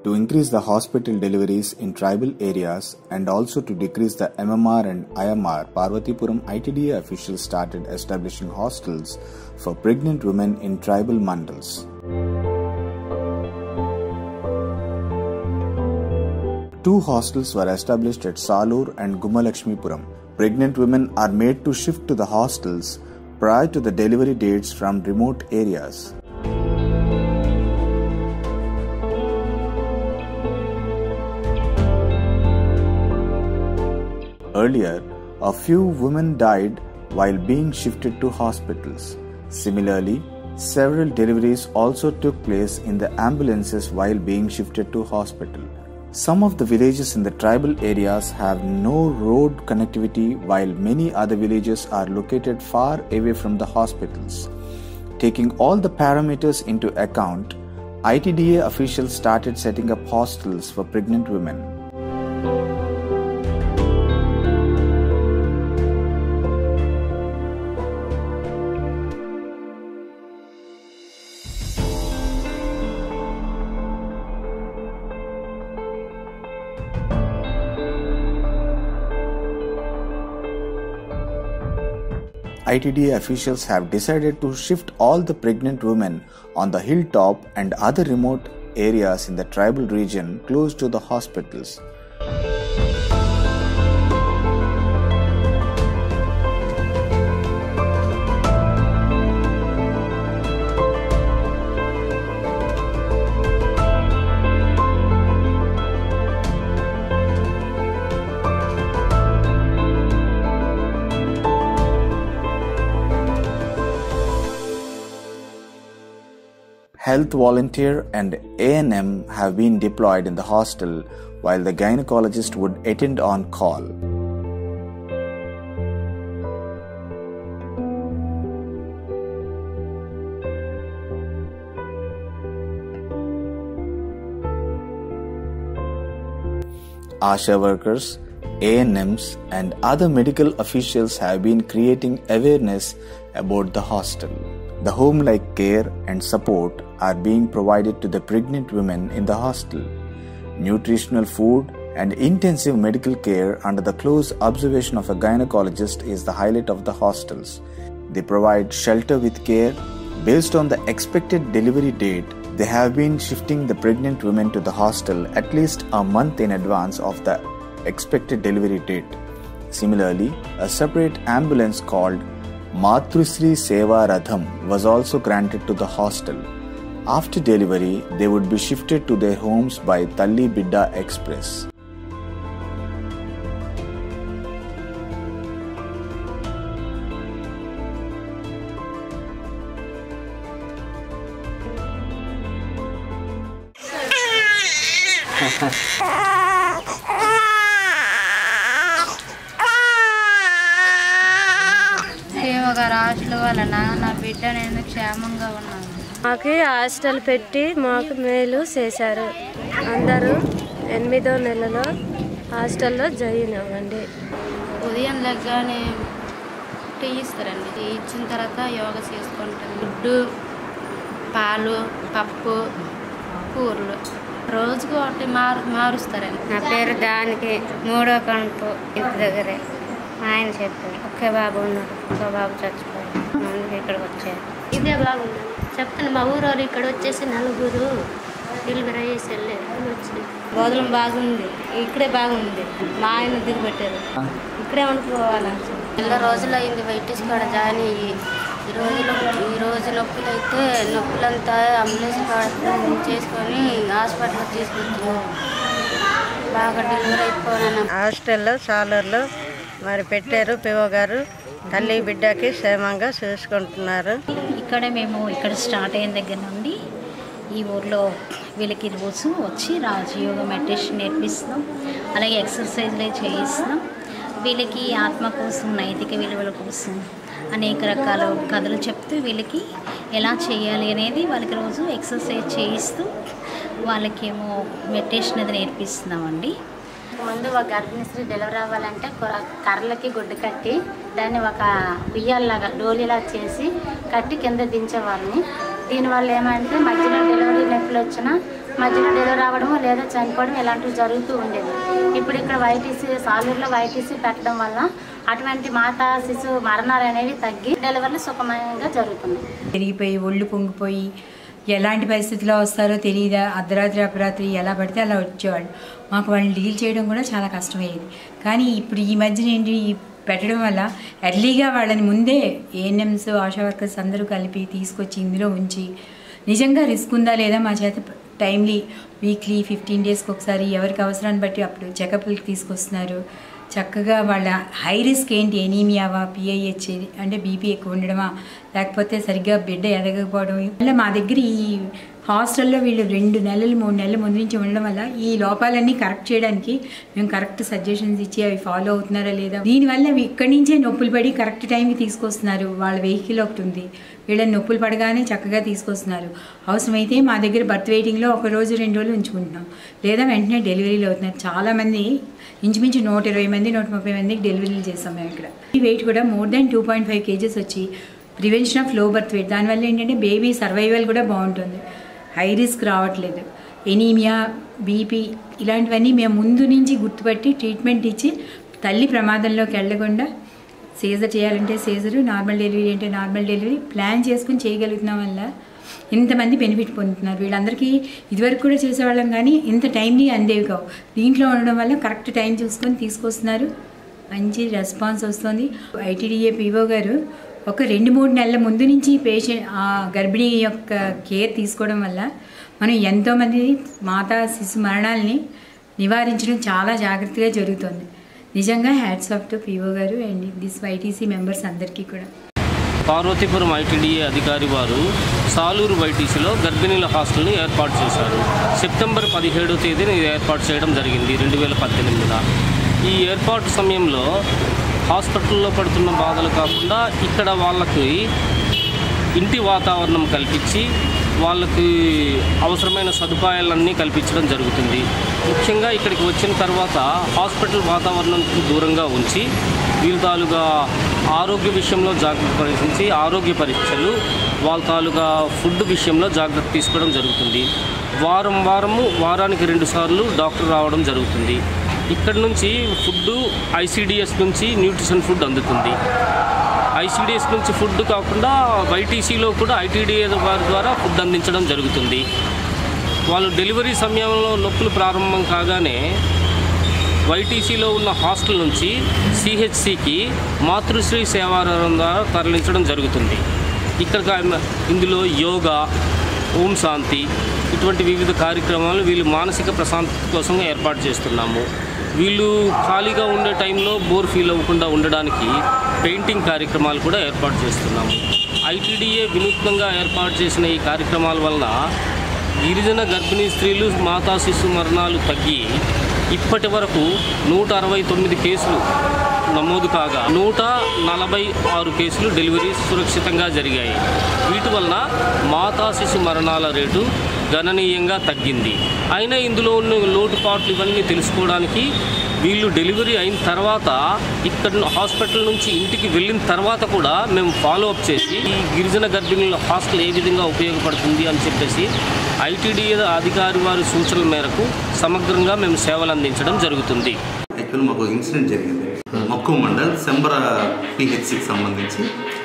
to increase the hospital deliveries in tribal areas and also to decrease the MMR and IMR, Parvathipuram ITDA officials started establishing hostels for pregnant women in tribal mandals. 2 hostels were established at Salur and G.L.Puram. Pregnant women are made to shift to the hostels prior to the delivery dates from remote areas. Earlier, a few women died while being shifted to hospitals. Similarly, several deliveries also took place in the ambulances while being shifted to hospital. Some of the villages in the tribal areas have no road connectivity, while many other villages are located far away from the hospitals. Taking all the parameters into account, ITDA officials started setting up hostels for pregnant women. ITDA officials have decided to shift all the pregnant women on the hilltop and other remote areas in the tribal region close to the hospitals. Health volunteer and A&M have been deployed in the hostel while the gynecologist would attend on call. ASHA workers, A&Ms and other medical officials have been creating awareness about the hostel. The home-like care and support are being provided to the pregnant women in the hostel. Nutritional food and intensive medical care under the close observation of a gynecologist is the highlight of the hostels. They provide shelter with care. Based on the expected delivery date, they have been shifting the pregnant women to the hostel at least a month in advance of the expected delivery date. Similarly, a separate ambulance called Matrisri Seva Ratham was also granted to the hostel. After delivery, they would be shifted to their homes by Talli Bidda Express. మాకు hostel పెట్టి మాకు మేలు చేశారు. అందరూ 8వ నెలలో హాస్టల్లో join అవ్వండి. ఉదయం లెగ్గానే టీ ఇస్తారండి. టీ ఇచ్చిన తర్వాత యోగా చేసుకుంటాం. గుడ్డు, పాలు, పప్పు, కూరలు రోజుకు ఒకటి మారుస్తారండి. నా పేరు దానికి 3వ కంపు ఇంటి దగ్గరే ఆయన చెప్పారు. ఒకే బాబు ఉన్నాడు, ఇంకో బాబు చచ్చిపోయాడు. అందుకే ఇక్కడికి వచ్చారు. ఇదే బాగుంది చెప్తాను. మా ఊరు ఇక్కడ వచ్చేసి 4 డెలివరీ అయ్యేసి వెళ్ళి భోజనం బాగుంది, ఇక్కడే బాగుంది. మా ఆయన దిగుపెట్టారు, ఇక్కడే వండుకోవాలి. నెల రోజులు అయింది వైటీస్ కూడా జాయిన్ అయ్యి. ఈ రోజు నొప్పులు అయితే నొప్పులంతా అంబులెన్స్ చేసుకొని హాస్పిటల్కి తీసుకొచ్చాము. బాగా డెలివరీ అయిపోయాను. హాస్టల్లో సాలూరులో మరి పెట్టారు. పిఓ గారు తల్లి బిడ్డకి క్షేమంగా చూసుకుంటున్నారు. ఇక్కడ స్టార్ట్ అయిన దగ్గర నుండి ఈ ఊర్లో వీళ్ళకి రోజు వచ్చి రాజయోగ మెడిటేషన్ నేర్పిస్తున్నాం. అలాగే ఎక్సర్సైజ్లే చేయిస్తున్నాం. వీళ్ళకి ఆత్మ కోసం, నైతిక విలువల కోసం అనేక రకాల కథలు చెప్తూ వీళ్ళకి ఎలా చేయాలి అనేది వాళ్ళకి రోజు ఎక్సర్సైజ్ చేయిస్తూ వాళ్ళకేమో మెడిటేషన్ అది నేర్పిస్తున్నామండి. ముందు ఒక గర్భిణీ స్త్రీ డెలివరీ అవ్వాలంటే కర్రలకి గుడ్డు కట్టి దాన్ని ఒక ఉయ్యాల్లాగా డోలీలా చేసి కట్టి కింద దించేవాళ్ళని. దీనివల్ల ఏమంటే మధ్యలో డెలివరీ నొప్పులు వచ్చినా మధ్యలో డెలివరీ రావడము లేదా చనిపోవడం ఇలాంటివి జరుగుతూ ఉండేది. ఇప్పుడు ఇక్కడ వైటీసీ సాలూరులో వైటీసీ పెట్టడం వల్ల అటువంటి మాతా శిశు మరణాలు అనేవి తగ్గి డెలివరీలు సుఖమయంగా జరుగుతున్నాయి. పెరిగిపోయి ఒళ్ళు పొంగిపోయి ఎలాంటి పరిస్థితిలో వస్తారో తెలియదా, అర్ధరాత్రి అపరాత్రి ఎలా పడితే అలా వచ్చేవాళ్ళు. మాకు వాళ్ళని డీల్ చేయడం కూడా చాలా కష్టమయ్యేది. కానీ ఇప్పుడు ఈ మధ్యన ఏంటి పెట్టడం వల్ల ఎర్లీగా వాళ్ళని ముందే ఏఎన్ఎంస్ ఆశా వర్కర్స్ అందరూ కలిపి తీసుకొచ్చి ఇందులో ఉంచి నిజంగా రిస్క్ ఉందా లేదా మా చేత టైమ్లీ వీక్లీ 15 డేస్కి ఒకసారి ఎవరికి అవసరాన్ని బట్టి అప్పుడు చెకప్లకి తీసుకొస్తున్నారు. చక్కగా వాళ్ళ హై రిస్క్ ఏంటి, ఎనీమియావా, పిఐహెచ్ అంటే బీపీ ఎక్కువ ఉండడమా, లేకపోతే సరిగ్గా బిడ్డ ఎదగకపోవడం. వల్ల మా దగ్గర ఈ హాస్టల్లో వీళ్ళు 2 నెలలు 3 నెలల ముందు నుంచి ఉండడం వల్ల ఈ లోపాలన్నీ కరెక్ట్ చేయడానికి మేము కరెక్ట్ సజెషన్స్ ఇచ్చి అవి ఫాలో అవుతున్నారా లేదా, దీనివల్ల ఇక్కడి నుంచే నొప్పులు పడి కరెక్ట్ టైంకి తీసుకొస్తున్నారు. వాళ్ళ వెహికల్ ఒకటి ఉంది, వీళ్ళని నొప్పులు పడగానే చక్కగా తీసుకొస్తున్నారు. అవసరమైతే మా దగ్గర బర్త్ వెయిటింగ్లో 1 రోజు 2 రోజులు ఉంచుకుంటున్నాం, లేదా వెంటనే డెలివరీలు అవుతున్నారు. చాలామంది ఇంచుమించు 120 మంది 130 మందికి డెలివరీలు చేస్తాం మేము ఇక్కడ. ఈ వెయిట్ కూడా మోర్ దాన్ 2.5 kgs వచ్చి prevention of low birth weight. దానివల్ల ఏంటంటే బేబీ సర్వైవల్ కూడా బాగుంటుంది, హై రిస్క్ రావట్లేదు. ఎనీమియా, బీపీ ఇలాంటివన్నీ మేము ముందు నుంచి గుర్తుపట్టి ట్రీట్మెంట్ ఇచ్చి తల్లి ప్రమాదంలోకి వెళ్లకుండా సీజర్ చేయాలంటే సీజరు, నార్మల్ డెలివరీ అంటే నార్మల్ డెలివరీ ప్లాన్ చేసుకుని చేయగలుగుతున్నాం వల్ల ఇంతమంది బెనిఫిట్ పొందుతున్నారు. వీళ్ళందరికీ ఇదివరకు కూడా చేసేవాళ్ళం కానీ ఇంత టైంలీ అందేవి కావు. దీంట్లో ఉండడం వల్ల కరెక్ట్ టైం చూసుకొని తీసుకొస్తున్నారు, మంచి రెస్పాన్స్ వస్తుంది. ITDA PO గారు ఒక 2-3 నెలల ముందు నుంచి పేషెంట్ ఆ గర్భిణీ యొక్క కేర్ తీసుకోవడం వల్ల మనం ఎంతోమంది మాతా శిశు మరణాలని నివారించడం చాలా జాగ్రత్తగా జరుగుతుంది. నిజంగా హ్యాట్స్ ఆఫ్ టు PO గారు అండ్ దిస్ YTC మెంబర్స్ అందరికీ కూడా. పార్వతీపురం ITDA అధికారి వారు సాలూరు YTCలో గర్భిణీల హాస్టల్ని ఏర్పాటు చేశారు. సెప్టెంబర్ 17వ తేదీన ఇది ఏర్పాటు చేయడం జరిగింది 2018. ఈ ఏర్పాటు సమయంలో హాస్పిటల్లో పడుతున్న బాధలు కాకుండా ఇక్కడ వాళ్ళకి ఇంటి వాతావరణం కల్పించి వాళ్ళకి అవసరమైన సదుపాయాలన్నీ కల్పించడం జరుగుతుంది. ముఖ్యంగా ఇక్కడికి వచ్చిన తర్వాత హాస్పిటల్ వాతావరణంకి దూరంగా ఉంచి వీళ్ళ తాలూగా ఆరోగ్య విషయంలో జాగ్రత్త వహించి ఆరోగ్య పరీక్షలు, వాళ్ళ తాలూగా ఫుడ్ విషయంలో జాగ్రత్త తీసుకోవడం జరుగుతుంది. వారానికి 2 సార్లు డాక్టర్ రావడం జరుగుతుంది. ఇక్కడ నుంచి ఫుడ్ ICDS నుంచి న్యూట్రిషన్ ఫుడ్ అందుతుంది. ICDS నుంచి ఫుడ్ కాకుండా YTCలో కూడా ITDA వారి ద్వారా ఫుడ్ అందించడం జరుగుతుంది. వాళ్ళు డెలివరీ సమయంలో నొప్పులు ప్రారంభం కాగానే YTCలో ఉన్న హాస్టల్ నుంచి CHCకి మాతృశ్రీ సేవారం ద్వారా తరలించడం జరుగుతుంది. ఇక్కడ ఇందులో యోగా, ఓం శాంతి ఇటువంటి వివిధ కార్యక్రమాలు వీళ్ళు మానసిక ప్రశాంతత కోసం ఏర్పాటు చేస్తున్నాము. వీళ్ళు ఖాళీగా ఉండే టైంలో బోర్ ఫీల్ అవ్వకుండా ఉండడానికి పెయింటింగ్ కార్యక్రమాలు కూడా ఏర్పాటు చేస్తున్నాము. ITDA వినూత్నంగా ఏర్పాటు చేసిన ఈ కార్యక్రమాల వలన గిరిజన గర్భిణీ స్త్రీలు మాతా శిశు మరణాలు తగ్గి ఇప్పటి వరకు 169 కేసులు నమోదు కాగా 146 కేసులు డెలివరీ సురక్షితంగా జరిగాయి. వీటి వలన మాతా శిశు మరణాల రేటు గణనీయంగా తగ్గింది. అయినా ఇందులో ఉన్న లోటుపాట్లు ఇవన్నీ తెలుసుకోవడానికి వీళ్ళు డెలివరీ అయిన తర్వాత ఇక్కడ హాస్పిటల్ నుంచి ఇంటికి వెళ్ళిన తర్వాత కూడా మేము ఫాలో అప్ చేసి ఈ గిరిజన గర్భిణుల హాస్టల్ ఏ విధంగా ఉపయోగపడుతుంది అని చెప్పేసి ITDA అధికారి వారి సూచనల మేరకు సమగ్రంగా మేము సేవలు అందించడం జరుగుతుంది. యాక్చువల్ మాకు ఇన్సిడెంట్ జరిగింది. మక్కువ మండల్ సెంబర PHCకి సంబంధించి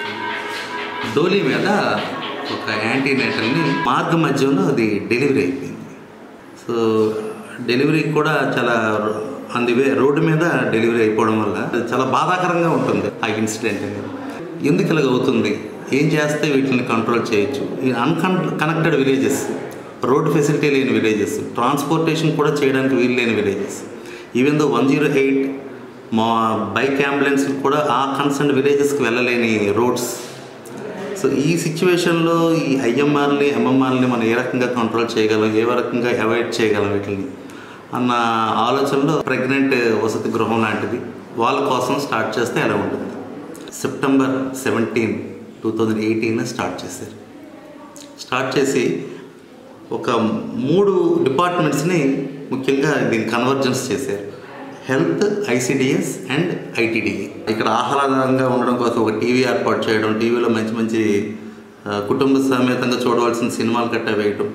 డోలీ మీద ఒక యాంటీనేటల్ని మార్గ మధ్యంలో అది డెలివరీ అయిపోయింది. సో డెలివరీ కూడా చాలా అందువే రోడ్డు మీద డెలివరీ అయిపోవడం వల్ల చాలా బాధాకరంగా ఉంటుంది ఆ ఇన్సిడెంట్ అనేది. ఎందుకు ఇలాగ అవుతుంది, ఏం చేస్తే వీటిని కంట్రోల్ చేయొచ్చు. ఈ కనెక్టెడ్ విలేజెస్, రోడ్ ఫెసిలిటీ లేని విలేజెస్, ట్రాన్స్పోర్టేషన్ కూడా చేయడానికి వీలు లేని విలేజెస్, ఈవెన్ దో 108 మా బైక్ అంబులెన్స్ కూడా ఆ కన్సర్న్ విలేజెస్కి వెళ్ళలేని రోడ్స్. సో ఈ సిచ్యువేషన్లో ఈ IMRని MMRని మనం ఏ రకంగా కంట్రోల్ చేయగలం, ఏ రకంగా అవాయిడ్ చేయగలం వీటిని అన్న ఆలోచనలో ప్రెగ్నెంట్ వసతి గృహం లాంటిది వాళ్ళ కోసం స్టార్ట్ చేస్తే ఎలా ఉంటుంది. సెప్టెంబర్ 17, 2018 స్టార్ట్ చేశారు. స్టార్ట్ చేసి ఒక 3 డిపార్ట్మెంట్స్ని ముఖ్యంగా దీన్ని కన్వర్జెన్స్ చేశారు. Health, ICDS and ITDA. ఇక్కడ ఆహ్లాదంగా ఉండడం కోసం ఒక టీవీ ఏర్పాటు చేయడం, టీవీలో మంచి మంచి కుటుంబ సమేతంగా చూడవలసిన సినిమాలు గట్టా వేయటం,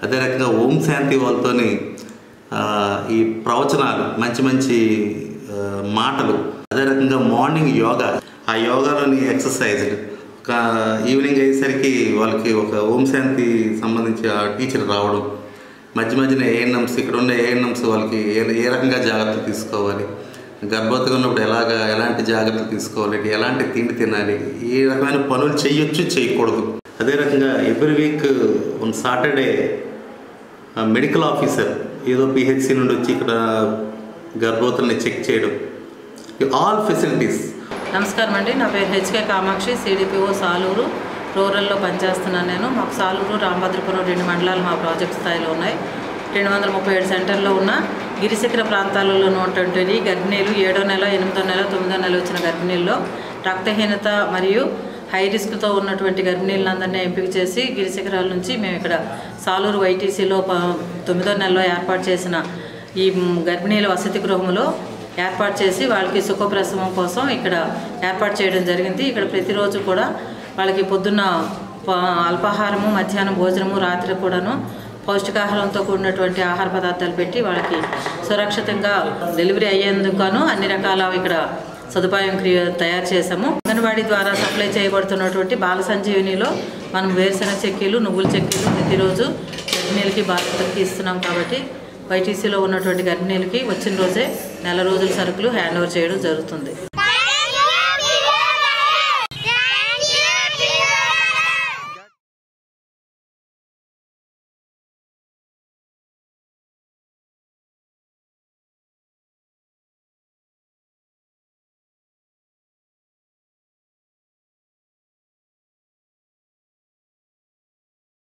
అదే రకంగా ఓం శాంతి వాళ్ళతోని ఈ ప్రవచనాలు, మంచి మంచి మాటలు, అదే రకంగా మార్నింగ్ యోగా, ఆ యోగాలోని ఎక్సర్సైజ్లు, ఈవినింగ్ అయ్యేసరికి వాళ్ళకి ఒక ఓం శాంతి సంబంధించి ఆ టీచర్ రావడం, మధ్య మధ్యన ఏఎన్ఎంస్, ఇక్కడ ఉండే ఏఎన్ఎంస్ వాళ్ళకి ఏ రకంగా జాగ్రత్తలు తీసుకోవాలి, గర్భవతిగా ఉన్నప్పుడు ఎలాంటి జాగ్రత్తలు తీసుకోవాలి, ఎలాంటి తిండి తినాలి, ఏ రకమైన పనులు చేయొచ్చు చేయకూడదు. అదే రకంగా every week on Saturday medical officer ఏదో పిహెచ్సి నుండి వచ్చి ఇక్కడ గర్భవతుల్ని చెక్ చేయడం, ఆల్ ఫెసిలిటీస్. నమస్కారం అండి, నా పేరు హెచ్కే కామాక్షి, సిడిపిఓ సాలూరు రూరల్లో పనిచేస్తున్నాను నేను. మాకు సాలూరు, రాంభద్రపురం 2 మండలాలు మా ప్రాజెక్ట్ స్థాయిలో ఉన్నాయి. 237 సెంటర్లో ఉన్న గిరిశిఖర ప్రాంతాలలో ఉన్నటువంటి గర్భిణీలు 7వ నెల, 8వ నెల, 9వ నెల వచ్చిన గర్భిణీల్లో రక్తహీనత మరియు హై రిస్క్తో ఉన్నటువంటి గర్భిణీలందరినీ ఎంపిక చేసి గిరిశిఖరాల నుంచి మేము ఇక్కడ సాలూరు వైటీసీలో 9వ నెలలో ఏర్పాటు చేసిన ఈ గర్భిణీల వసతి గృహంలో ఏర్పాటు చేసి వాళ్ళకి సుఖప్రసవం కోసం ఇక్కడ ఏర్పాటు చేయడం జరిగింది. ఇక్కడ ప్రతిరోజు కూడా వాళ్ళకి పొద్దున్న అల్పాహారము, మధ్యాహ్నం భోజనము, రాత్రి కూడాను పౌష్టికాహారంతో కూడినటువంటి ఆహార పదార్థాలు పెట్టి వాళ్ళకి సురక్షితంగా డెలివరీ అయ్యేందుకు అన్ని రకాల ఇక్కడ సదుపాయం తయారు చేసాము. అంగన్వాడీ ద్వారా సప్లై చేయబడుతున్నటువంటి బాల సంజీవినిలో మనం వేరుశెనగ చెక్కీలు, నువ్వుల చెక్కీలు ప్రతిరోజు గర్భిణీలకి, బాలింతలకి ఇస్తున్నాం. కాబట్టి వైటీసీలో ఉన్నటువంటి గర్భిణీలకి వచ్చిన రోజే నెల రోజుల సరుకులు హ్యాండ్ ఓవర్ చేయడం జరుగుతుంది.